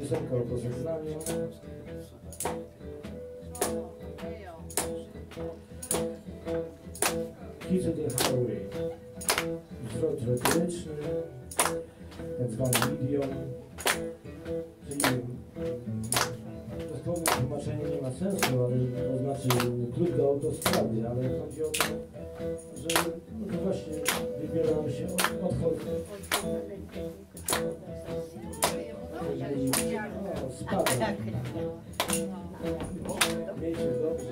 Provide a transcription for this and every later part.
piosenka o pożegnaniu. Kids of the Highway. Zwrot retyryczny, tak zwany idiom, czyli dosłowne tłumaczenie nie ma sensu, ale to znaczy klub do autostrady, ale chodzi o to, że no to właśnie wybieramy się od spadek. Miejcie dobrze.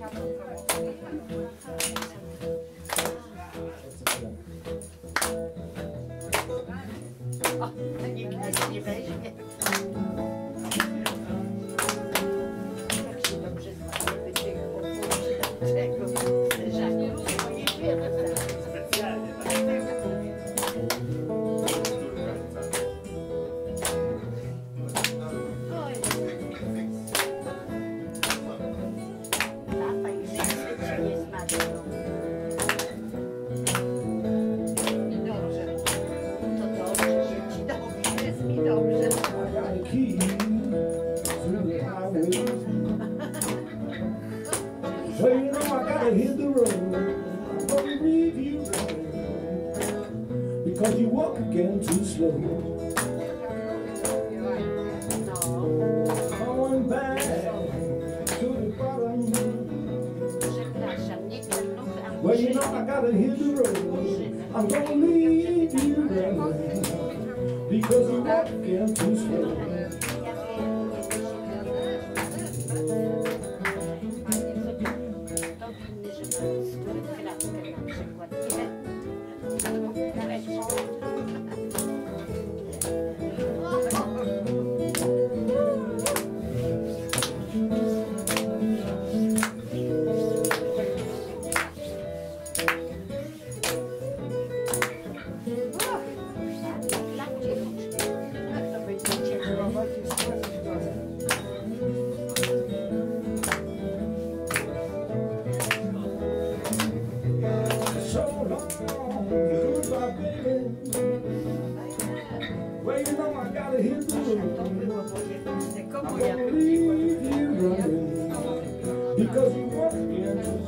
O, nikt nas nie weźmie. Tak się dobrze znamy, czego zderzanie nie wiemy. Specjalnie tak. Tata już się nie smażył. Well, you know I gotta hit the road. I'm gonna leave you because you walk again too slow. Going back to the bottom. Well, you know I gotta hit the road. I'm gonna leave you because you walk again too slow. Well, you know I gotta hit the road. I'm gonna leave you running because you walk again too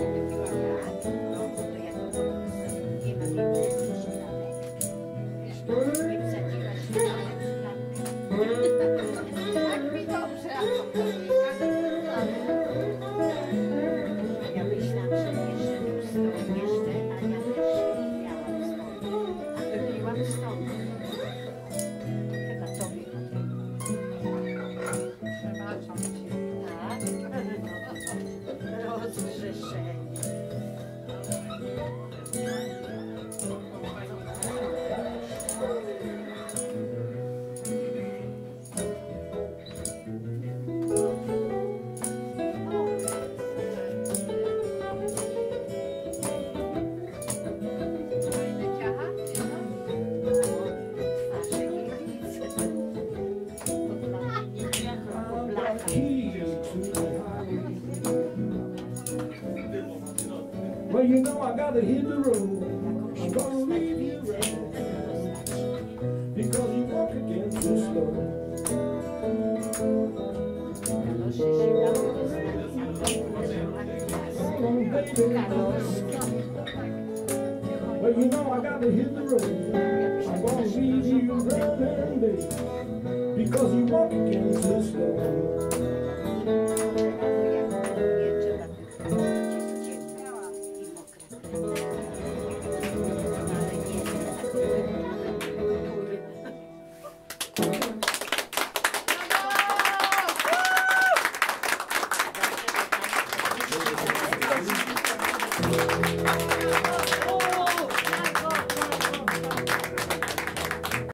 well, you know I gotta hit the road. I'm gonna leave you running because you walk again too slow. Well, you know I gotta hit the road. I'm gonna leave you running, baby, because you walk again too slow. Oh!